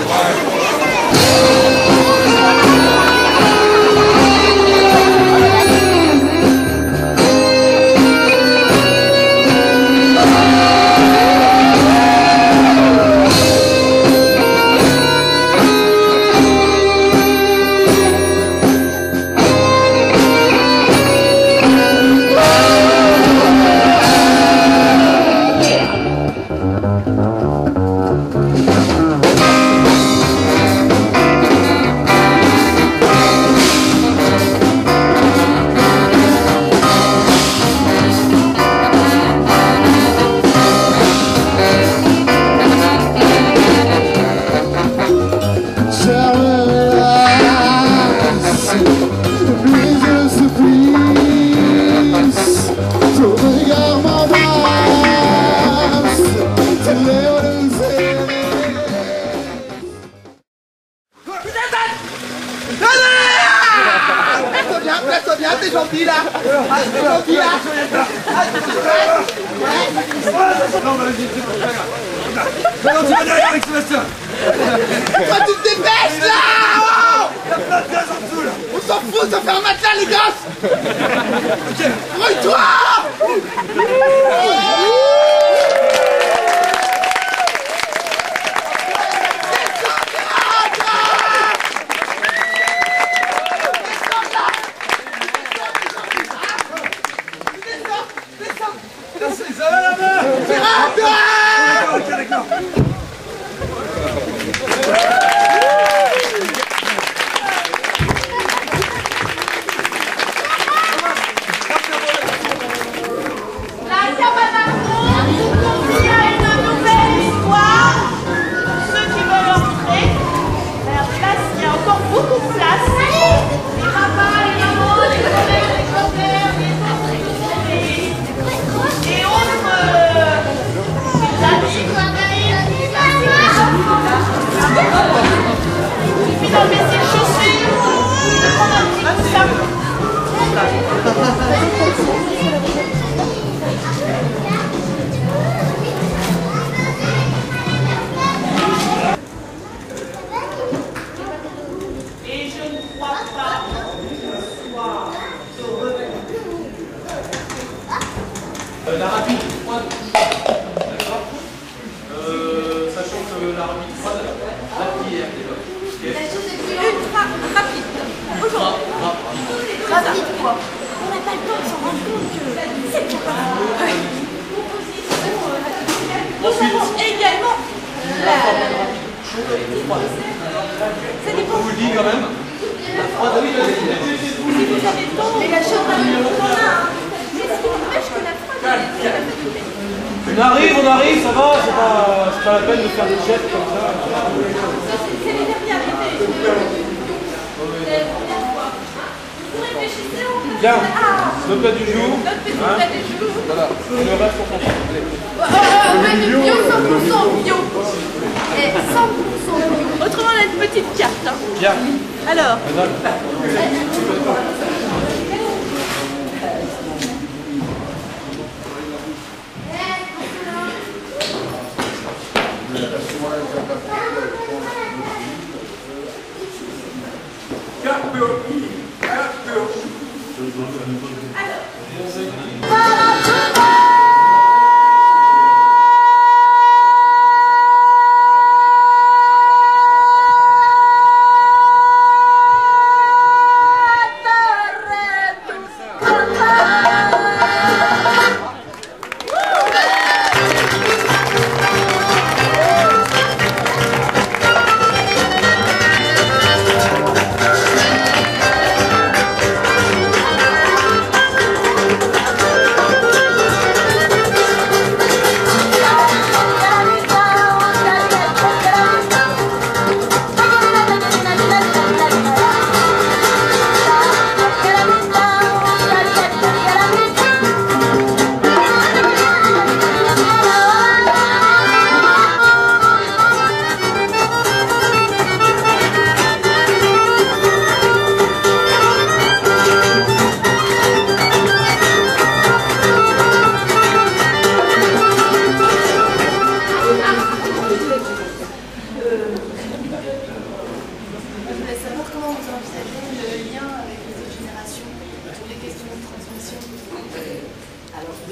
Place-toi bien, t'es gentil là. T'es gentil là. Non, vas-y, c'est bon, non, tu vas derrière avec Sébastien. Toi, tu te dépêches là. Il y a plein de gaz en dessous là. On s'en fout, ça fait un matelas les gosses. Ok. Brouille-toi. Ça va la main. Ok, d'accord. La rapide froide, d'accord, sachant que la rapide froide, la prière est bonne. Ultra rapide. Rapide quoi. On n'a pas le temps de s'en rendre compte que c'est pour Nous avons également la... Ça dépend. On vous le dit quand même. La froide, oui, si vous avez le temps, mais la chambre on a un. Mais ce qui n'empêche que la froide, on arrive, ça va, c'est pas la peine de faire des gestes comme ça. c'est les dernières idées. Vous réfléchissez au... Bien, le plat du jour. Notre petit plat du jour. Voilà, le reste on s'en Le bio, 100% bio. Et 100% bio. Autrement, on a une petite carte. Hein. Bien. Alors.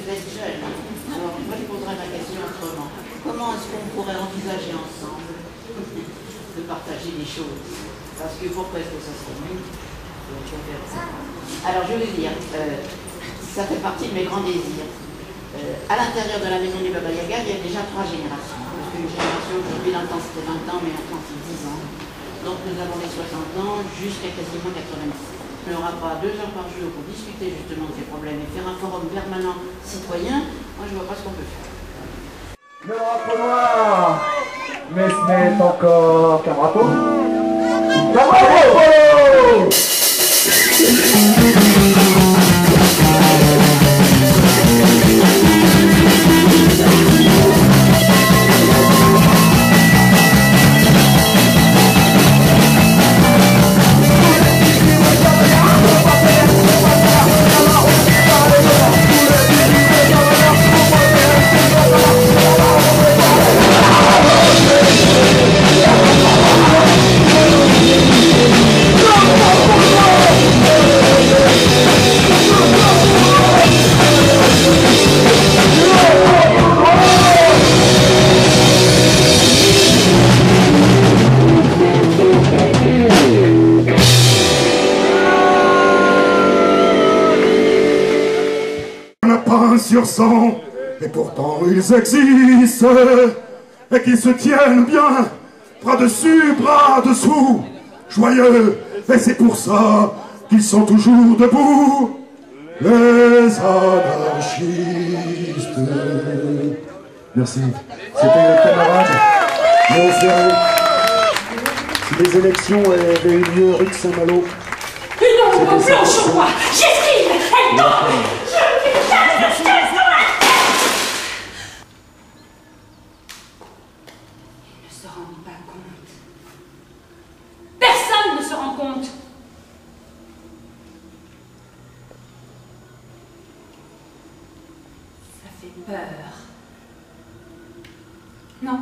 êtes jeune. Alors, moi, je poserai ma question autrement. Comment est-ce qu'on pourrait envisager ensemble de partager des choses? Parce que pourquoi est-ce que ça serait mieux? Alors, je vais dire, ça fait partie de mes grands désirs. À l'intérieur de la maison du Baba Yaga, il y a déjà 3 générations. Parce qu'une génération aujourd'hui, l'enfant c'était 20 ans, mais l'enfant c'est 10 ans. Donc nous avons les 60 ans jusqu'à quasiment 90. Il n'y aura pas 2 heures par jour pour discuter justement de ces problèmes et faire un forum permanent citoyen. Moi je ne vois pas ce qu'on peut faire. Le drapeau noir, mais ce n'est encore qu'un drapeau. Sur 100, et pourtant ils existent, et qui se tiennent bien, bras dessus, bras dessous, joyeux, et c'est pour ça qu'ils sont toujours debout, les anarchistes. Merci. C'était le camarade Léo Ferré. Si les élections avaient eu lieu rue de Saint-Malo. Une ombre blanche au roi. J'esquive. Elle tombe. Personne ne se rend compte. Ça fait peur. Non.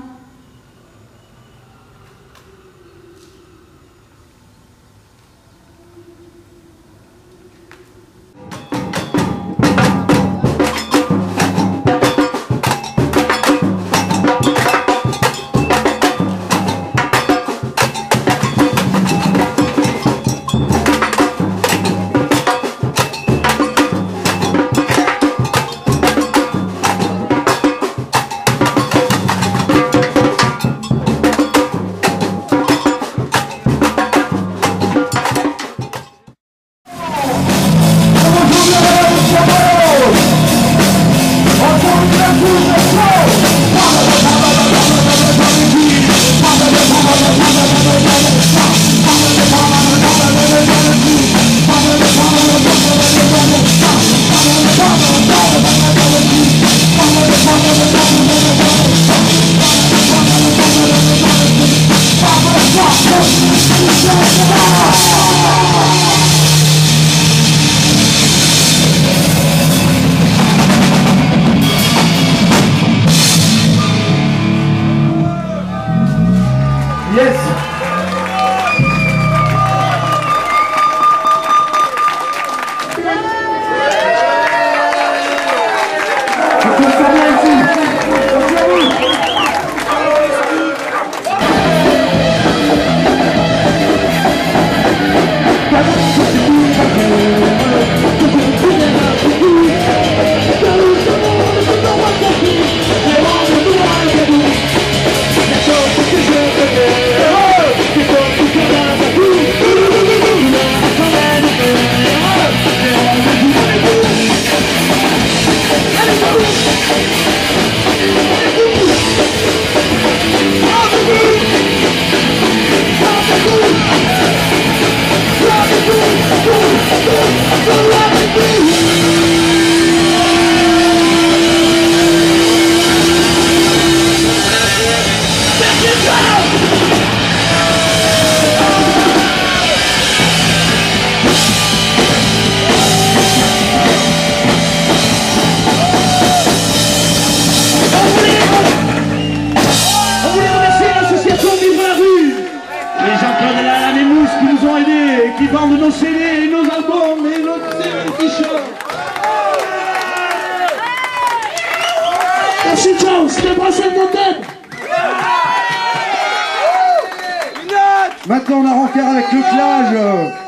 Attention, c'était pas celle de tête. Maintenant on a rencard avec le clage.